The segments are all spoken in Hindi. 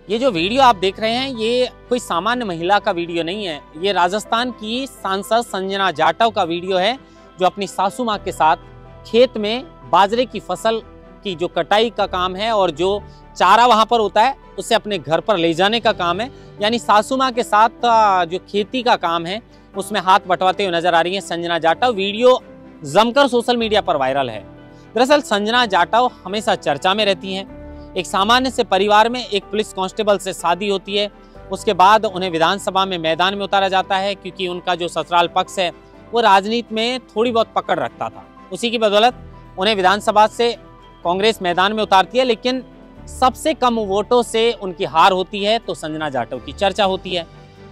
ये जो वीडियो आप देख रहे हैं ये कोई सामान्य महिला का वीडियो नहीं है। ये राजस्थान की सांसद संजना जाटव का वीडियो है, जो अपनी सासू माँ के साथ खेत में बाजरे की फसल की जो कटाई का काम है और जो चारा वहां पर होता है उसे अपने घर पर ले जाने का काम है। यानी सासू माँ के साथ जो खेती का काम है उसमें हाथ बंटवाते हुए नजर आ रही है संजना जाटव। वीडियो जमकर सोशल मीडिया पर वायरल है। दरअसल संजना जाटव हमेशा चर्चा में रहती हैं। एक सामान्य से परिवार में एक पुलिस कांस्टेबल से शादी होती है, उसके बाद उन्हें विधानसभा में मैदान में उतारा जाता है, क्योंकि उनका जो ससुराल पक्ष है वो राजनीति में थोड़ी बहुत पकड़ रखता था। उसी की बदौलत उन्हें विधानसभा से कांग्रेस मैदान में उतारती है, लेकिन सबसे कम वोटों से उनकी हार होती है तो संजना जाटव की चर्चा होती है।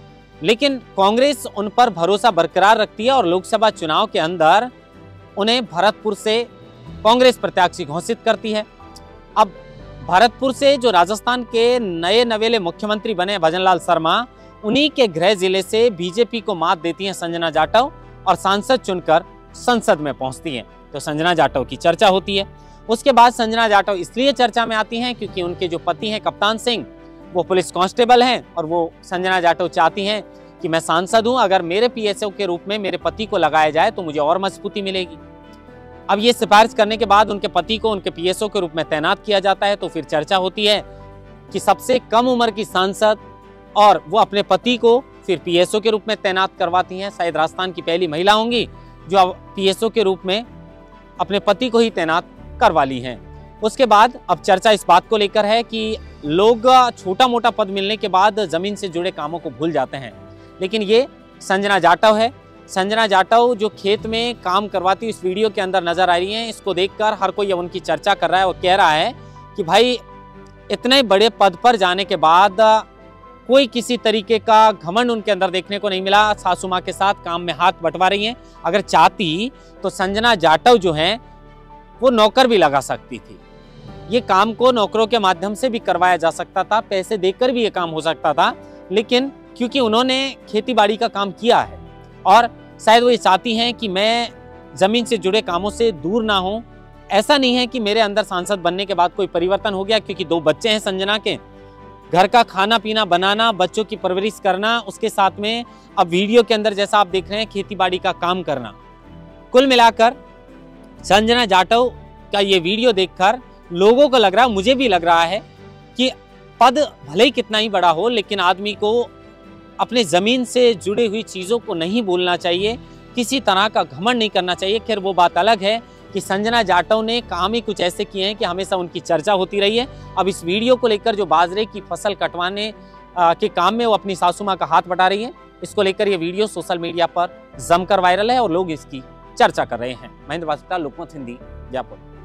लेकिन कांग्रेस उन पर भरोसा बरकरार रखती है और लोकसभा चुनाव के अंदर उन्हें भरतपुर से कांग्रेस प्रत्याशी घोषित करती है। अब भरतपुर से जो राजस्थान के नए नवेले मुख्यमंत्री बने भजनलाल शर्मा, उन्हीं के गृह जिले से बीजेपी को मात देती हैं संजना जाटव और सांसद चुनकर संसद में पहुंचती हैं। तो संजना जाटव की चर्चा होती है। उसके बाद संजना जाटव इसलिए चर्चा में आती हैं क्योंकि उनके जो पति हैं कप्तान सिंह, वो पुलिस कांस्टेबल हैं और वो संजना जाटव चाहती हैं कि मैं सांसद हूं, अगर मेरे पीएसओ के रूप में मेरे पति को लगाया जाए तो मुझे और मजबूती मिलेगी। अब ये सिफारिश करने के बाद उनके पति को उनके पीएसओ के रूप में तैनात किया जाता है। तो फिर चर्चा होती है कि सबसे कम उम्र की सांसद और वो अपने पति को फिर पीएसओ के रूप में तैनात करवाती हैं। शायद राजस्थान की पहली महिला होंगी जो अब पीएसओ के रूप में अपने पति को ही तैनात करवा ली हैं। उसके बाद अब चर्चा इस बात को लेकर है कि लोग छोटा मोटा पद मिलने के बाद जमीन से जुड़े कामों को भूल जाते हैं, लेकिन ये संजना जाटव है। संजना जाटव जो खेत में काम करवाती इस वीडियो के अंदर नजर आ रही हैं। इसको देखकर हर कोई उनकी चर्चा कर रहा है और कह रहा है कि भाई इतने बड़े पद पर जाने के बाद कोई किसी तरीके का घमंड उनके अंदर देखने को नहीं मिला। सासू माँ के साथ काम में हाथ बंटवा रही हैं। अगर चाहती तो संजना जाटव जो हैं वो नौकर भी लगा सकती थी। ये काम को नौकरों के माध्यम से भी करवाया जा सकता था, पैसे देकर भी ये काम हो सकता था, लेकिन क्योंकि उन्होंने खेती बाड़ी का काम किया है और शायद वो ये चाहती हैं कि मैं जमीन से जुड़े कामों से दूर ना हूं। ऐसा नहीं है कि मेरे अंदर सांसद बनने के बाद कोई परिवर्तन हो गया, क्योंकि 2 बच्चे हैं संजना के। घर का खाना पीना बनाना, बच्चों की परवरिश करना, उसके साथ में अब वीडियो के अंदर जैसा आप देख रहे हैं खेती बाड़ी का काम करना। कुल मिलाकर संजना जाटव का ये वीडियो देखकर लोगों को लग रहा है, मुझे भी लग रहा है कि पद भले ही कितना ही बड़ा हो, लेकिन आदमी को अपने जमीन से जुड़ी हुई चीजों को नहीं भूलना चाहिए, किसी तरह का घमंड नहीं करना चाहिए। खैर वो बात अलग है कि संजना जाटव ने काम ही कुछ ऐसे किए हैं कि हमेशा उनकी चर्चा होती रही है। अब इस वीडियो को लेकर जो बाजरे की फसल कटवाने के काम में वो अपनी सासू माँ का हाथ बटा रही है, इसको लेकर ये वीडियो सोशल मीडिया पर जमकर वायरल है और लोग इसकी चर्चा कर रहे हैं। महेंद्र वासुदेव, लोकमत हिंदी, जयपुर।